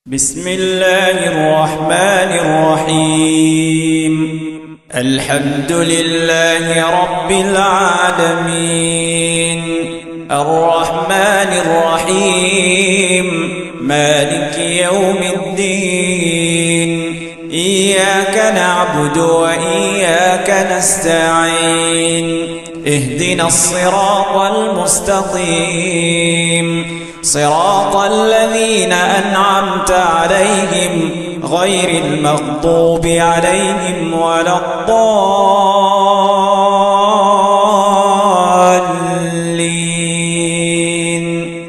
بسم الله الرحمن الرحيم. الحمد لله رب العالمين، الرحمن الرحيم، مالك يوم الدين. إياك نعبد وإياك نستعين، اهدنا الصراط المستقيم، صراط الذين أنعمت عليهم غير المغضوب عليهم ولا الضالين.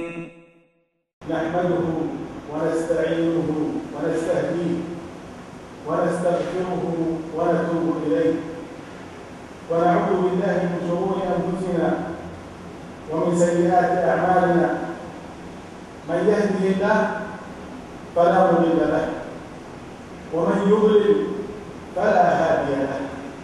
نحمده ونستعينه ونستهديه ونستغفره ونتوب إليه، ونعوذ بالله من شرور أنفسنا ومن سيئات أعمالنا. من يهده الله فلا مضل له، ومن يضلل فلا هادي له.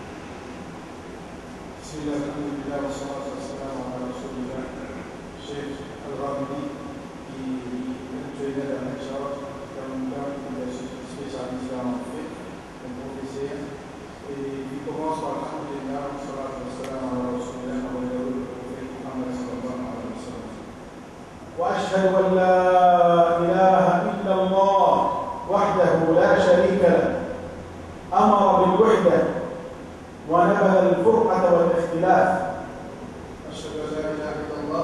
بسم الله الحمد لله والصلاة والسلام على رسول الله. الشيخ الغامدي qui actuellement est en charge comme spécialiste en fait, comme professeur, et il commence par alhamdulillah wa salatu wa salam ala rasulillah wa ala alihi Muhammad sallallahu alaihi wasallam. وأشهد أن لا إله إلا الله وحده لا شريك له، أمر بالوحدة ونبذ الفرقة والاختلاف. أشهد أن لا إله إلا الله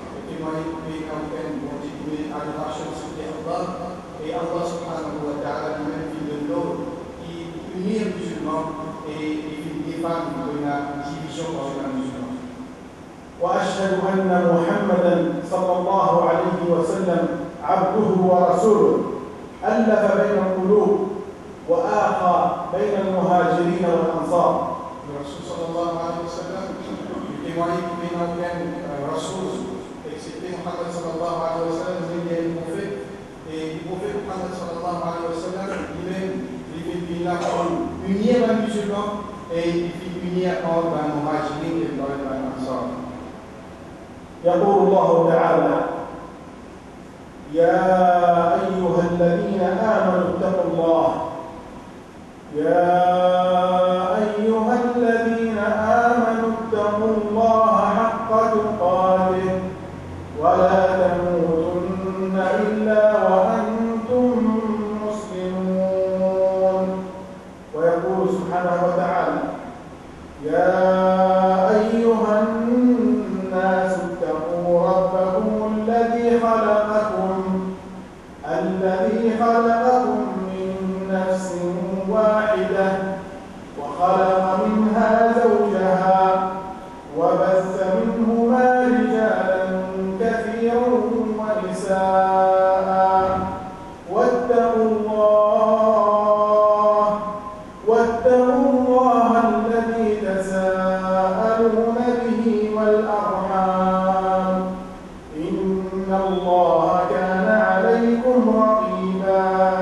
et Allah subhanahu wa ta'ala lui-même fait de l'eau qui unit les musulmans et il défend de la division entre les musulmans. وأشهد أن محمدا صلى الله عليه وسلم عبده ورسوله، ألف بين القلوب وآخى بين المهاجرين والأنصار. الرسول صلى الله عليه وسلم témoigne que nous avons Rasoul, excepté Muhammad sallallahu alayhi wa sallam, il est le prophète, et le prophète Muhammad sallallahu alayhi wa sallam, lui-même, il fait unir les musulmans et il fait unir entre les muhajirin et les ansar. يقول الله تعالى: يا أيها الذين آمنوا اتقوا الله، يا أيها الذين آمنوا اتقوا الله حق تقاته ولا تموتن إلا وأنتم مسلمون. ويقول سبحانه وتعالى: يا أيها الناس اتقوا ربكم الذي خلقكم من نفس واحدة وخلق منها زوجها وبث منهما رجالا كثيرا ونساء واتقوا الله الذي تساءلون به والأرحام، إن الله كان عليكم رقيبا.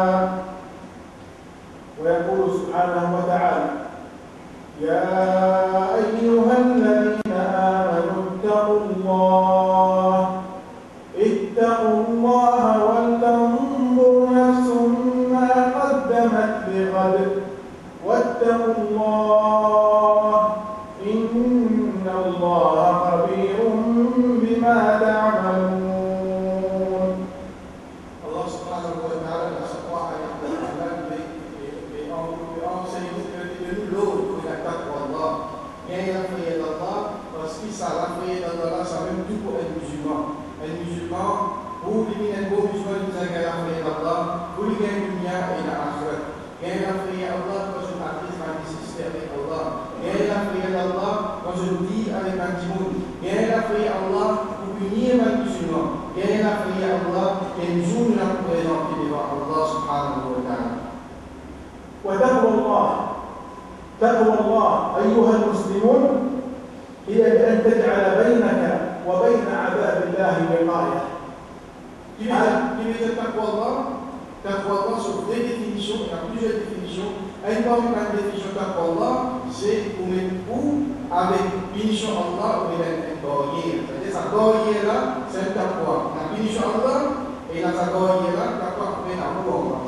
ويقول سبحانه وتعالى: يا أيها الذين آمنوا اتقوا الله ولتنظر نفس ما قدمت لغد واتقوا الله إن الله خبير بما تعملون. Allah subhanahu wa ta'ala dans sa parole enseigne de nous l'eau de la taqwa Allah. Il y a la prière d'Allah parce que ça, la prière d'Allah, ça même tout pour un musulman. Un musulman, pour lui, un beau musulman, il a la prière d'Allah, pour lui, il y a une dunya et la akhirah. Il y a la prière d'Allah quand je m'arrive à nécessité avec Allah. Il y a la prière d'Allah quand je dis avec un timoun. Il y a la prière d'Allah pour punir un musulman. Il y a la prière d'Allah et une journée là pour présenter devant Allah subhanahu wa ta'ala. تقوى الله أيها المسلمون هي بأن تجعل بينك وبين عذاب الله وقاية. Qui veut dire taqwa Allah sur deux définitions, il y a plusieurs définitions. Une première définition taqwa Allah, c'est pour mettre où avec punition Allah ou une barrière. C'est-à-dire sa barrière là, c'est un taqwa. La punition Allah et la sa barrière là, taqwa pour mettre à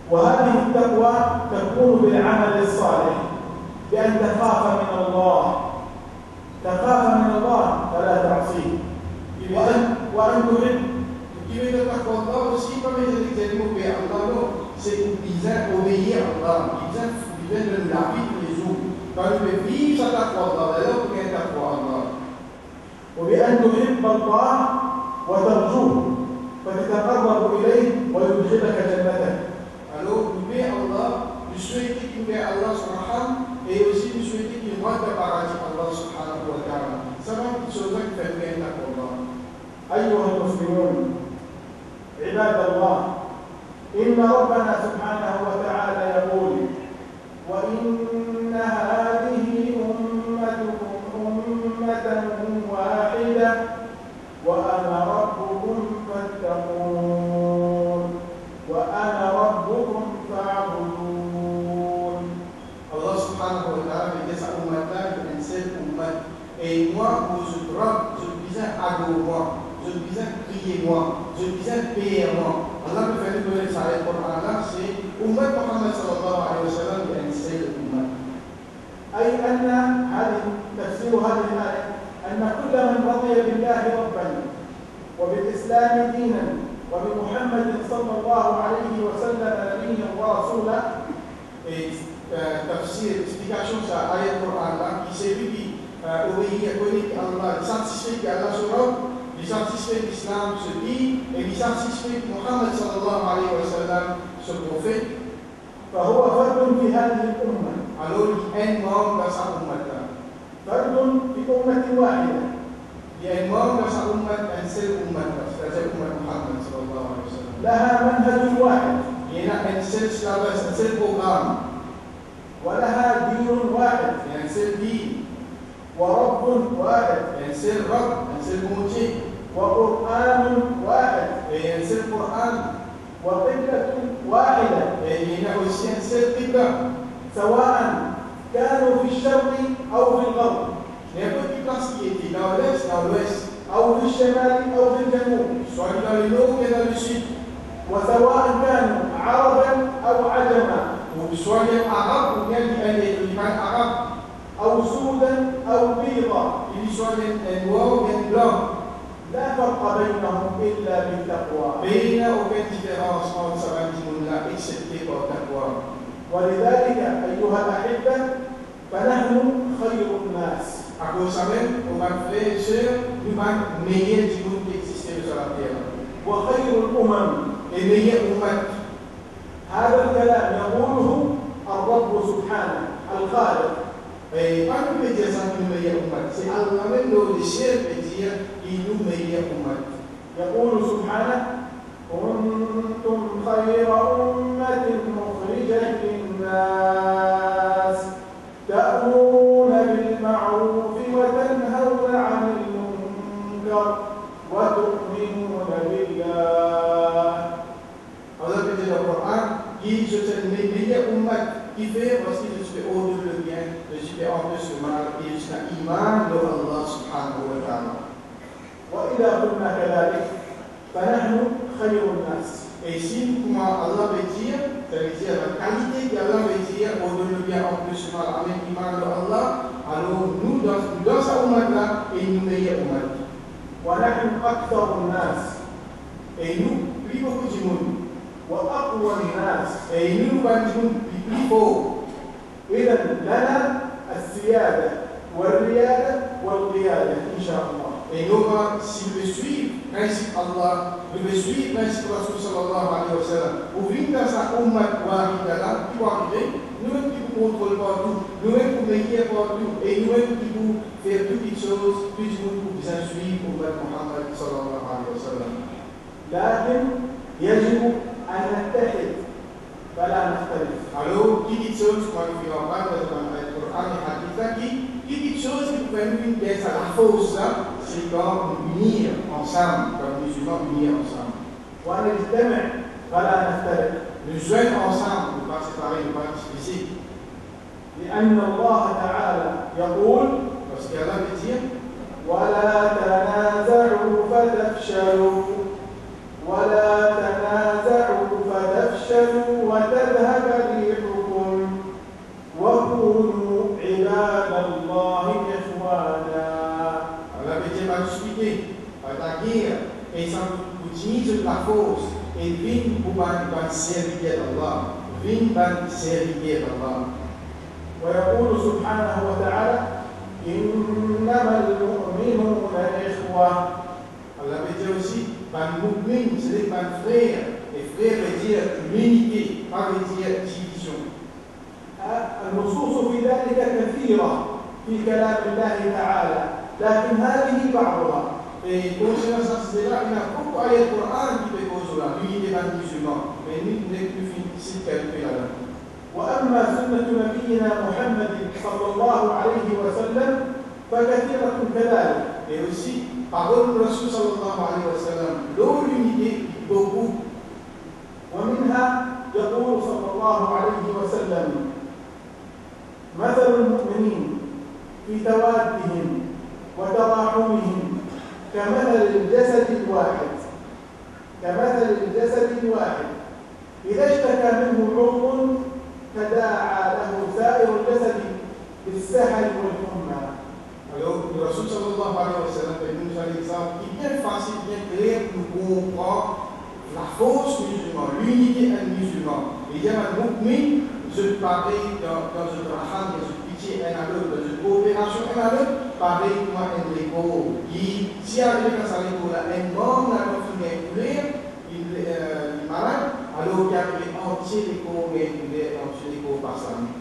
وهذه التقوى تكون بالعمل الصالح بأن تخاف من الله، تخاف من الله فلا تعصيه، وأن تحب. Qui veut ta content aussi, comme il dit, c'est obéir à Allah, c'est bizarre obéir à Allah, bizarre de la vie tous les jours. Quand tu veux vivre sa taqwa Allah, alors tu as taqwa Allah. وبأن تحب الله وترجوه فتتقرب إليه ويدخلك جنته. Alors, tu veux Allah, tu souhaites qu'il y ait Allah subhanahu et aussi tu souhaites qu'il rentre au paradis Allah subhanahu wa ta'ala. Ça va être une chose qui fait bien taqwa Allah. أيها المسلمون عباد الله، إن ربنا سبحانه وتعالى يقول: وإن هذه أمتكم أمة واحدة وأنا ربكم فاتقون وأنا ربكم فاعبدون. Allah subhanahu wa ta'ala dit sa ummah une seule ummah. Et moi, vous autres, je disais adore-moi, je disais priez-moi, je disais payez-moi. Allah me fait donner ça et pour Allah, c'est ummah Muhammad sallallahu alayhi wa sallam une seule ummah. أي أن هذه تفسير هذه الآية أن كل من رضي بالله ربا وبالإسلام دينا وبمحمد صلى الله عليه وسلم نبيا ورسولا. Et tafsir, explication ça, ayat Quran là, qui s'est vu qui obéit à Allah, il satisfait qu'Allah se rend, il satisfait que l'islam se dit, et il satisfait que Muhammad sallallahu alayhi wa sallam se prophète. فهو فرد في هذه الأمة. Alors il est un membre dans sa ummah là. فرد في أمة واحدة. Il est un membre dans sa ummah, un seul ummah là, c'est-à-dire ummah Muhammad sallallahu alayhi wa sallam. لها منهج واحد. Il y a un seul syllabus, un seul programme. ولها دين واحد. Il y a un seul dit. ورب واحد. Un seul Rabb, un seul Moutier. وقرآن واحد. Et un seul Coran. وقبلة واحدة. Et il y a aussi un seul Qibla. سواء كانوا في الشرق أو في الغرب. N'importe quelle place qui était dans l'est, dans l'ouest. أو في الشمال أو في الجنوب. Soit dans le nord et dans le sud. وسواء كانوا عربا أو عجما. Ou soit les arabes ou bien les arabes. أو سودا أو بيضا. Il soit les noirs ou bien blancs. لا فرق بينهم إلا بالتقوى. Mais il n'y a aucune différence entre ces gens-là, excepté par taqwa. ولذلك أيها الأحبة فنحن خير الناس. À cause de ça même, on va faire nous sommes meilleurs du monde qui existe sur la terre. وخير الأمم. Et meilleurs ummah. هذا الكلام يقوله الرب سبحانه الخالق. Et pas nous peut dire ça que nous meilleurs ummah. C'est Allah même le ciel peut dire qu'il nous meilleurs ummah. يقول سبحانه: كنتم خير أمة مخرجة للناس تأمرون بالمعروف وتنهون عن المنكر وتؤمنون بالله. Allah peut dire dans le Coran qu'il je suis le meilleur ummah qui fait parce que je suis au-dessus le bien, je suis en plus le mal et je suis un iman de Allah subhanahu wa ta'ala. وإذا قلنا كذلك فنحن خير الناس. Et si comment Allah veut dire, ça veut dire la qualité qu'Allah veut dire au-delà le bien en plus le mal avec iman de Allah, alors nous dans sa ummah là et nous meilleurs ummah. ونحن أكثر الناس. Et nous plus beaucoup du monde. وأقوى الناس. Et nous nous plus fort. إذا لنا السيادة والريادة والقيادة إن شاء الله. Et nous, si nous suivons le principe Allah, nous suivons le principe Rasul sallallahu alayhi wa sallam, pour vivre dans sa ummah wahida là, qui va arriver, nous-mêmes qui vous contrôlons partout, nous-mêmes qui vous mettons partout, et nous-mêmes qui vous faisons toutes les choses, tout le monde pour bien suivre l'ummah Muhammad sallallahu alayhi wa sallam. لكن يجب أن نتحد فلا نختلف. Alors, qui dit chose, quand il en parle dans le Coran et Hadith là, qui dit chose qui peut nous dire à la force là, c'est quand nous unir ensemble, comme musulmans unir ensemble. ونجتمع فلا نفترق. Nous joignons ensemble, ne pas séparer, ne pas diviser. لأن الله تعالى يقول: Parce qu'Allah veut dire ولا تنازعوا فتفشلوا وتذهب la guerre, et ça utilise la force, et vient pour ban servir d'Allah, vient ban servir d'Allah. ويقول سبحانه وتعالى إنما المؤمنون إخوة. Allah veut dire aussi, ban mu'min, c'est ban frère, et frère veut dire l'unité, pas veut dire division. النصوص في ذلك كثيرة في كلام الله تعالى، لكن هذه بعضها. Et concernant ça, c'est là, il y a beaucoup d'ayats du Coran qui peut causer l'unité des musulmans, mais nous n'est plus ici quelqu'un là. وأما سنة نبينا محمد صلى الله عليه وسلم فكثيرة كذلك. Et aussi, parole de Rasul sallallahu alayhi wa sallam, l'unité beaucoup. ومنها يقول صلى الله عليه وسلم مثل المؤمنين في توادهم وتراحمهم كمثل الجسد الواحد إذا اشتكى منه عضو تداعى له سائر الجسد بالسهل والحمى. Alors, le Rasul sallallahu alayhi wa sallam nous un exemple qui est bien facile, bien clair pour comprendre la force musulmane, l'unité musulmane. Il y a un mu'min, je pareil dans une raham, dans une pitié un à l'autre, dans une coopération un à l'autre, pareil comme un écho. Qui, si arrive dans sa écho là, un membre n'a pas fini d'écouler, il est malade, alors il y a entier l'écho, mais il est entier l'écho par sa main.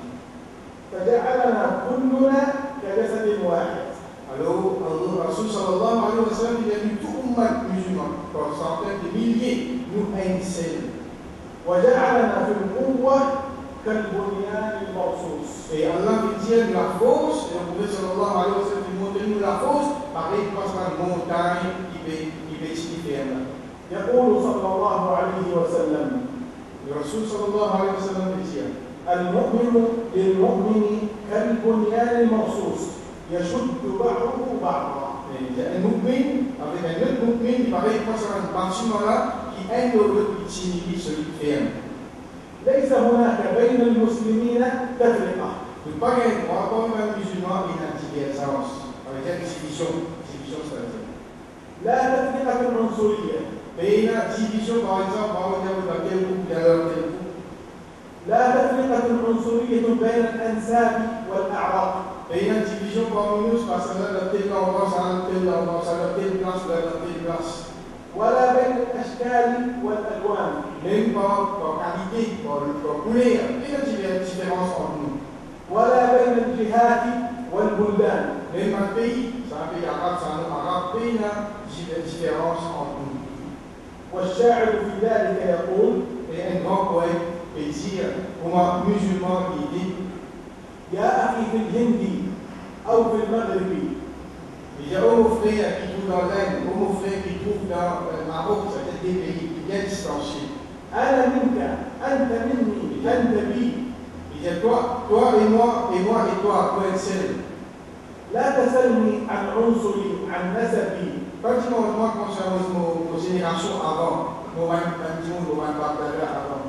فجعلنا كلنا كجسد واحد. Alors, le Rasul sallallahu alayhi wa sallam, il a mis tout le monde musulman, par centaines de milliers, nous un seul. وجعلنا في القوة كالبنيان المرصوص. Et Allah veut dire la force, et le prophète sallallahu alayhi wa sallam montre nous la force, pareil comme la montagne qui peut se faire. يقول صلى الله عليه وسلم Le Rasul sallallahu alayhi wa sallam veut dire المؤمن للمؤمن كالبنيان المرصوص يشد بعضه بعضا. un mu'min avec un autre mu'min, pareil comme ça un bâtiment là qui aide l'autre qui signifie celui qui ferme. ليس هناك بين المسلمين تفرقة. Ne pas gagner droit comme un musulman et une divergence avec une division c'est-à-dire. لا تفرقة عنصرية. Et une division par exemple, par exemple, dans tel groupe, dans tel groupe. لا تفرقة عنصرية بين الأنساب والأعراق. Et une division parmi nous, parce que dans tel endroit, ça dans tel endroit, ça dans telle place, dans telle place. ولا بين الأشكال والألوان. Même par qualité, par couleur, il y a une différence entre nous. ولا بين الجهات والبلدان. Même un pays, c'est un pays arabe, c'est un arabe, il y a une différence entre nous. والشاعر في ذلك يقول Et un grand poète peut dire, pour un musulman qui dit, يا أخي في الهند أو في المغرب. il y a un frère qui trouve dans l'Inde, un frère qui trouve dans le Maroc, c'est des pays bien distanciés. أنا منك أنت مني أنت بي. Il dit toi et moi et toi être seul. لا تسلني عن عنصري عن نسبي. Pas dis-moi concernant nos générations avant, nos partenaires avant.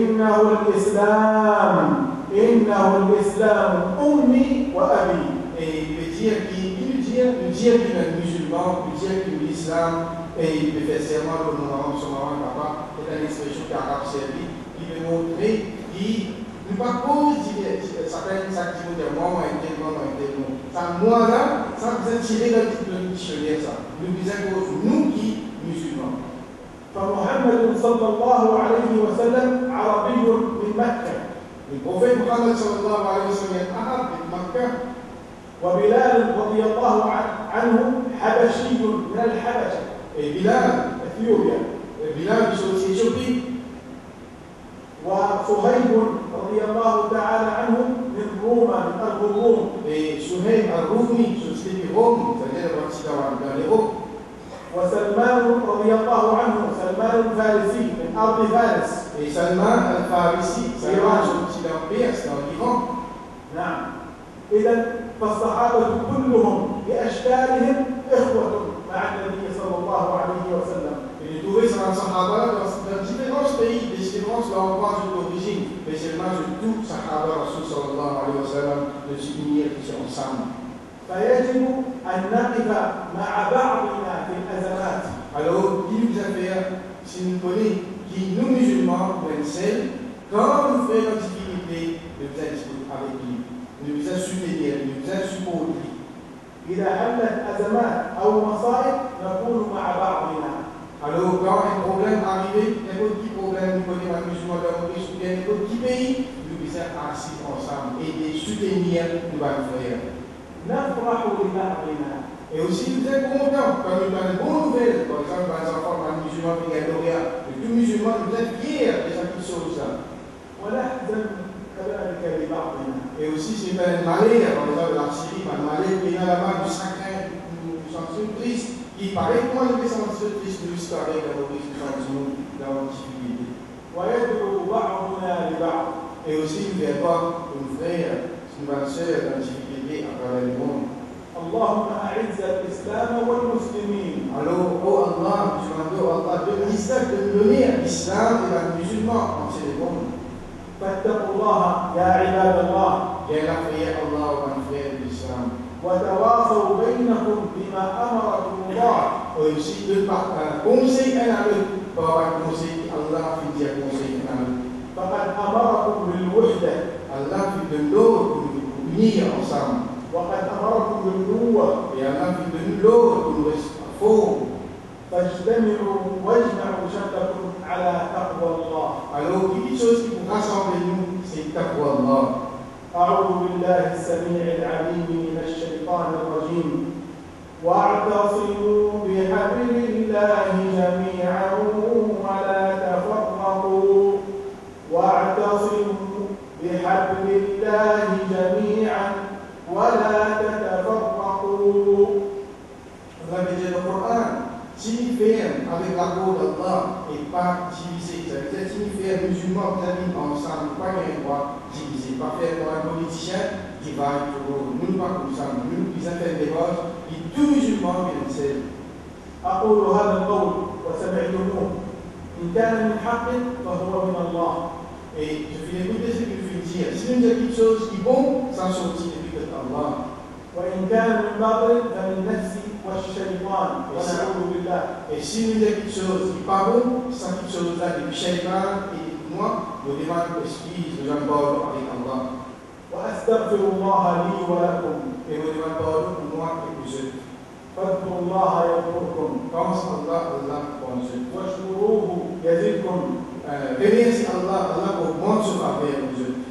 إنه الإسلام أمي وأبي. Et il veut dire qu'il est musulman, il veut dire qu'il est l'islam, et il peut faire serment que nous avons son maman et papa, c'est une expression qui a arabe servi, il veut montrer qu'il ne pas cause certaines activités de moi, un tel nom. Ça, moi là, ça vous est tiré dans le dictionnaire, ça. Nous disons que nous qui musulmans. فمحمد صلى الله عليه وسلم عربي من مكة. Le prophète Muhammad sallallahu alayhi wa sallam est arabe de Makkah. وبلال رضي الله عنه حبشي من الحبشة. Et Bilal, إثيوبيا. Bilal de Éthiopie. وصهيب رضي الله تعالى عنه من روما من أرض الروم. Et Suhaib al-Rumi, société de Rome, c'est-à-dire dans l'Europe. وسلمان رضي الله عنه سلمان الفارسي من أرض فارس. Et Salman al-Farisi, Salman c'est dans Perse, dans l'Iran. نعم. إذا فالصحابة كلهم بأشكالهم إخوة مع النبي صلى الله عليه وسلم. Et de trouver ça dans Sahaba, dans différents pays, des différences là on voit d'origine, mais seulement de tout Sahaba, Rasul sallallahu alayhi wa sallam, de s'unir ensemble. فيجب أن نقف مع بعضنا في الأزمات. si nous connaissons qui nous musulmans, quand nous faisons notre difficulté, nous vous discuter avec lui, nous vous soutenir, nous vous supporter. إذا حلت أزمات أو مصائب نكون مع بعضنا. Alors, quand un problème arrive, n'importe quel problème, nous connaissons les musulmans dans notre pays, ou bien n'importe quel pays, nous sommes assis ensemble et de soutenir nos frères. نفرح لبعضنا. Et aussi, nous sommes contents quand nous avons une bonne nouvelle. Par exemple, dans les enfants, dans les musulmans qui gagnent l'Orient, tous musulmans, nous sommes fiers de cette chose-là. ونحزن كذلك لبعضنا. Et aussi, c'est un malheur, par exemple, la Syrie, un malheur qui est là-bas, du sacré, nous sommes tristes. Qui paraît que moi, je vais sentir triste, nous sommes avec la mauvaise chanson dans la difficulté. ويدعو بعضنا لبعض. Et aussi, nous devons voir une frère, une sœur dans la difficulté à travers le monde. اللهم أعز الإسلام والمسلمين. Alors, oh Allah, je demande oh Allah de l'islam, de nous donner l'islam et les musulmans entier le monde. فاتقوا الله يا عباد الله. J'ai la prière Allah, mon frère de l'islam. وتواصوا بينكم بما أمركم الله. Et aussi, de conseil un à l'autre, par un conseil Allah fait dire conseil un à l'autre. فقد أمركم بالوحدة. Allah fait de l'autre pour nous unir ensemble. وقد أمركم بالقوة. Et Allah fait de l'autre pour nous rester forts. فاجتمعوا واجمعوا شملكم على تقوى الله. Alors, quelque chose qui vous rassemble nous, c'est taqwa Allah. أعوذ بالله السميع العليم من الشيطان الرجيم. واعتصموا بحبل الله جميعا ولا تفرقوا. واعتصموا بحبل الله جميعا ولا تتفرقوا. Vous avez dit le Coran, si ferme avec la cause d'Allah et pas divisé. Ça veut dire si ferme musulmans qui habitent ensemble, pas qu'un droit divisé, pas faire pour un politicien qui va toujours, nous pas comme ça, nous qui avons des bases, et tous musulmans viennent seuls. أقول هذا القول وسمعتموه إن كان من حق فهو من الله. Et je vais écouter ce qu'il veut dire. Si nous disons quelque chose qui est bon, ça sortit depuis que Allah. وإن كان من باطل فمن نفسي والشيطان ونعوذ بالله. Et si nous disons quelque chose qui n'est pas bon, ça quelque chose là depuis Shaitan et moi, nous demandons excuse, nous en parlons avec Allah. وأستغفر الله لي ولكم. Et nous demandons pardon pour moi et pour eux. فاذكروا الله يذكركم. Pense Allah, Allah pense eux. واشكروه يزدكم. Remercie Allah, Allah augmente son faveur pour eux.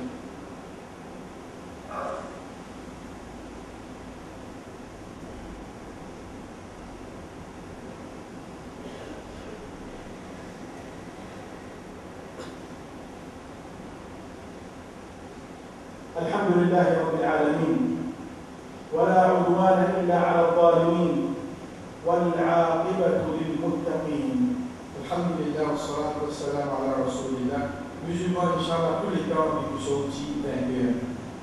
الحمد لله رب العالمين ولا عدوان إلا على الظالمين والعاقبة للمتقين. الحمد لله والصلاة والسلام على رسول الله. Musulmans, Inch'Allah, tous les temps, ils sont aussi vainqueurs.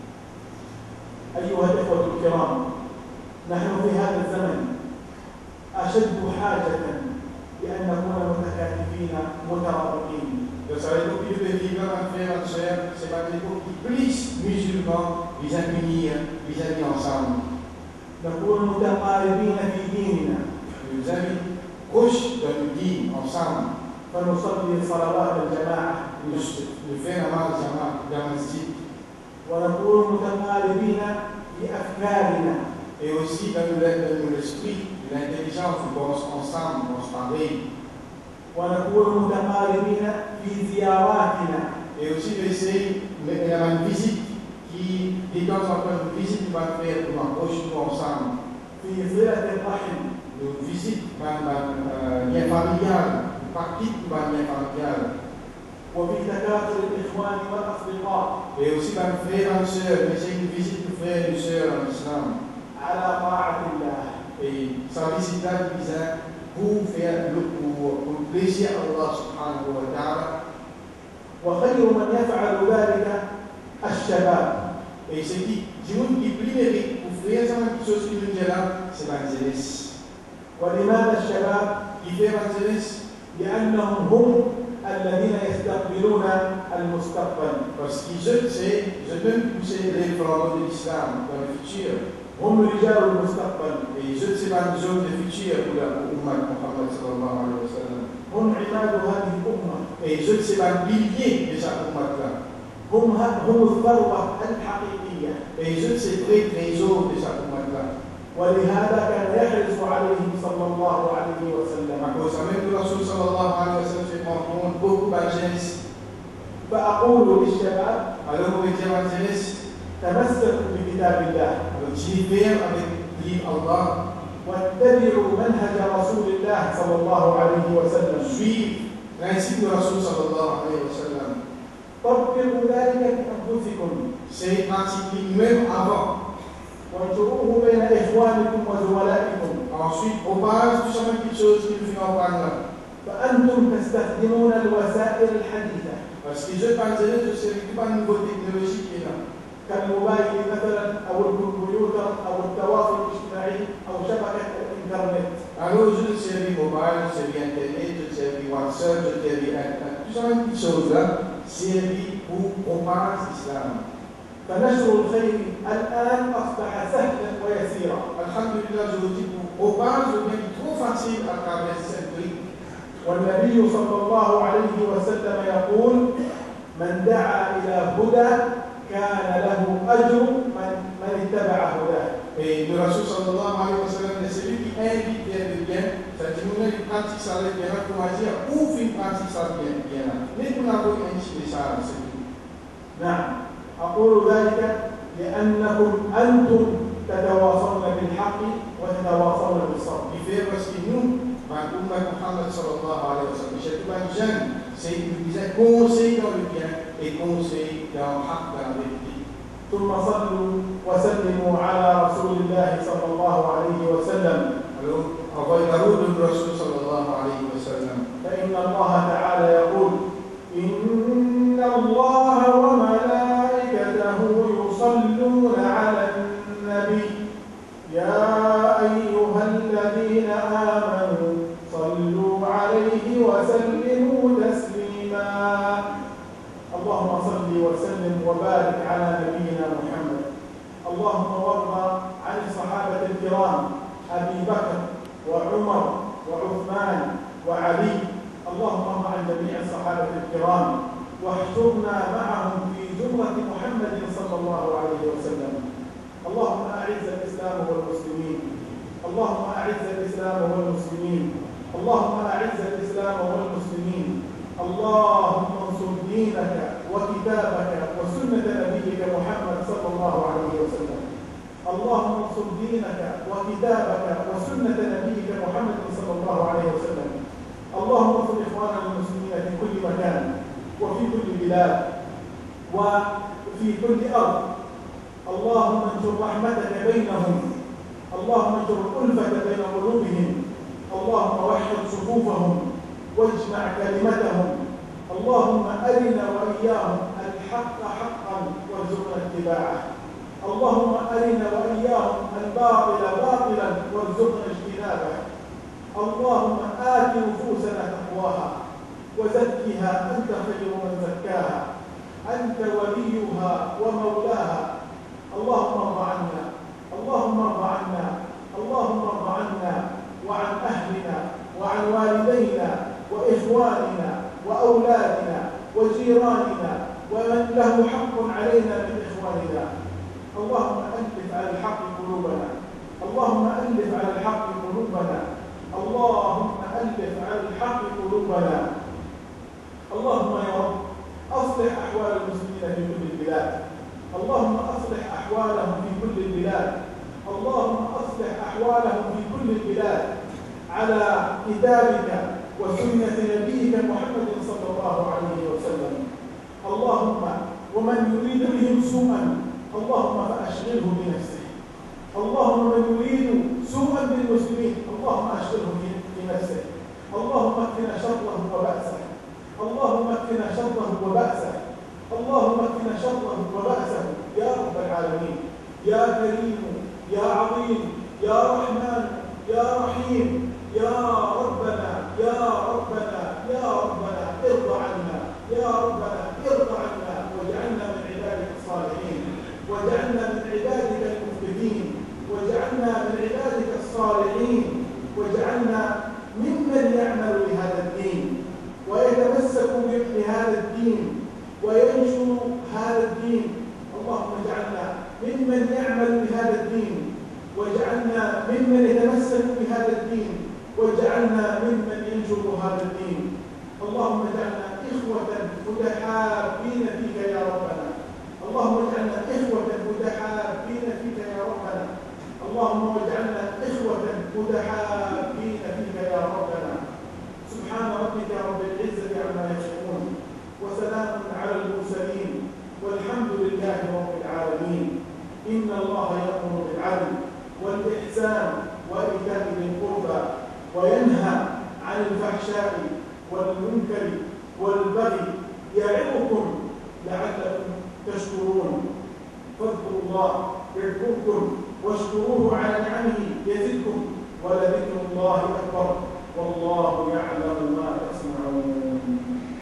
أيها الإخوة الكرام، نحن في هذا الزمن أشد حاجة بأن نكون متكاتفين مترابطين. Vous savez, donc, il devait vivre un frère, une soeur, c'est pas des groupes qui plus musulmans, les amis ensemble. نكون متقاربين في ديننا. Les amis proches de nous dire ensemble. فنصلي صلوات الجماعة. Nous faire namaz dans le masjid. ونكون متقاربين في أفكارنا. Et aussi dans l'esprit, l'intelligence, on pense ensemble, on se parle. ونكون متقاربين في زياراتنا. Et aussi d'essayer de faire une visite qui, de temps en temps, une visite qu'on va faire pour approcher nous ensemble. في صلة الرحم. Une visite lien familial, une partie de lien familial. وفي تكاثر الإخوان والأصدقاء. Et aussi dans frères et sœurs, essayer une visite de frères et sœurs en islam. على طاعة الله. Et sa visite là vise pour faire pour plaisir à Allah subhanahu wa ta'ala. وخير من يفعل ذلك الشباب. Et ce qui plus mérite pour faire cette chose qui nous dit là, c'est la jeunesse. ولماذا الشباب؟ Qui fait la jeunesse? لأنهم هم الذين يستقبلون المستقبل. Parce qu'ils je peux pousser les flambeaux de l'islam dans le futur. هم رجال المستقبل. Et je ne sais pas nous hommes du futur pour la Ummah Muhammad sallallahu alayhi wa sallam. هم عماد هذه Et je sais pas pilier de sa umat-là. هم الثروة الحقيقية. Et je sais très trésor de sa umat-là. ولهذا كان يحرص عليهم صلى الله عليه وسلم. À cause même de Rasul sallallahu alayhi wa sallam fait comprendre beaucoup de jeunesse. فأقول للشباب Alors vous mettez à la jeunesse, تمسكوا بكتاب الله avec livre Allah, واتبعوا منهج رسول الله صلى الله عليه وسلم. suivre principe de Rasul sallallahu alayhi wa sallam. طبقوا ذلك بأنفسكم. C'est pratiqué même avant. وانشروه بين إخوانكم وزملائكم. Ensuite, on passe tout simplement quelque chose qui nous fait en parler. فأنتم تستخدمون الوسائل الحديثة. Parce que je pense que je sais que pas une nouvelle technologie qui est là. كالموبايل مثلا أو الكمبيوتر أو التواصل الاجتماعي أو شبكة الإنترنت. Alors, je sais mobile, je sais Internet, je sais WhatsApp, je sais tout ça, une petite chose là, c'est pour propager l'islam. فنشر الخير الآن أصبح سهلا ويسيرا. Alhamdulillah, je vous dis pour propager, mais il est trop facile à travers cette brique. والنبي صلى الله عليه وسلم يقول: من دعا إلى هدى كان له أجر من اتبع هداه. Et le Rasul sallallahu alayhi wa sallam, c'est celui qui invite vers le bien, c'est-à-dire qu'il pratique ça le bien, comment dire, ou il pratique ça le bien. Mais nous n'avons pas incité ça, c'est tout. نعم، أقول ذلك لأنكم أنتم تتواصون بالحق وتتواصون بالصبر. Il fait parce que nous, Muhammad sallallahu alayhi wa sallam, chaque jeune, c'est qu'il disait conseil dans le bien et conseil dans le haq, dans la vérité. ثم صلوا وسلموا على رسول الله صلى الله عليه وسلم. Alors, envoyez la route de Rasul sallallahu alayhi wa sallam. فإن الله تعالى يقول: إن الله وملائكته يصلون على النبي يا أيها الذين آمنوا صلوا عليه وسلموا تسليما. اللهم صل وسلم وبارك على نبينا محمد. اللهم وارض عن الصحابة الكرام أبي بكر وعمر وعثمان وعلي. اللهم ارض عن جميع الصحابة الكرام واحشرنا معهم في زمرة محمد صلى الله عليه وسلم. اللهم أعز الإسلام والمسلمين. اللهم أعز الإسلام والمسلمين. اللهم أعز الإسلام والمسلمين. اللهم انصر دينك وكتابك وسنة نبيك محمد صلى الله عليه وسلم. اللهم انصر دينك وكتابك وسنة نبيك محمد صلى الله عليه وسلم. اللهم انصر إخواننا المسلمين في كل مكان وفي كل بلاد وفي كل أرض. اللهم انشر رحمتك بينهم. اللهم انشر الألفة بين قلوبهم. اللهم وحد صفوفهم واجمع كلمتهم. اللهم أرنا وإياهم الحق حقا وارزقنا اتباعه. اللهم أرنا وإياهم الباطل باطلا وارزقنا اجتنابه. اللهم آت نفوسنا تقواها وزكها أنت خير من زكاها، أنت وليها ومولاها. اللهم ارض عنا، اللهم ارض عنا، اللهم ارض عنا وعن أهلنا وعن والدينا وإخواننا وأولادنا وجيراننا ومن له حق علينا من إخواننا. اللهم ألف على الحق قلوبنا. اللهم ألف على الحق قلوبنا. اللهم ألف على الحق قلوبنا. اللهم يا رب أصلح أحوال المسلمين في كل البلاد. اللهم أصلح أحوالهم في كل البلاد. اللهم أصلح أحوالهم في كل البلاد على كتابك وسنة نبيك محمد صلى الله عليه وسلم. اللهم ومن يريد بهم سوءا اللهم فأشغله بنفسه. اللهم من يريد سوءا بالمسلمين اللهم أشغله بنفسه. اللهم اكفنا شره وبأسه. اللهم اكفنا شره وبأسه. اللهم اكفنا شره وبأسه يا رب العالمين، يا كريم، يا عظيم، يا رحمن، يا رحيم، يا ربنا، يا ربنا، يا ربنا ارض عنا، يا ربنا ارض عنا واجعلنا من عبادك الصالحين، واجعلنا من عبادك المفلحين، واجعلنا من عبادك الصالحين، واجعلنا ممن يعمل لهذا الدين ويتمسك ممن يعمل بهذا الدين، واجعلنا ممن يتمسك بهذا الدين، واجعلنا ممن ينشر هذا الدين. اللهم اجعلنا إخوة متحابين فيك يا ربنا. اللهم اجعلنا إخوة متحابين فيك يا ربنا. اللهم اجعلنا إخوة متحابين فيك يا ربنا. سبحان ربك رب العزة عما يصفون، وسلام على المرسلين، والحمد لله رب العالمين. إن الله يأمر بالعدل والإحسان وإيتاء ذي القربى، وينهى عن الفحشاء والمنكر والبغي، يعظكم لعلكم تشكرون. فاذكروا الله يذكركم، واشكروه على نعمه يزدكم، ولذكر الله أكبر، والله يعلم ما تصنعون.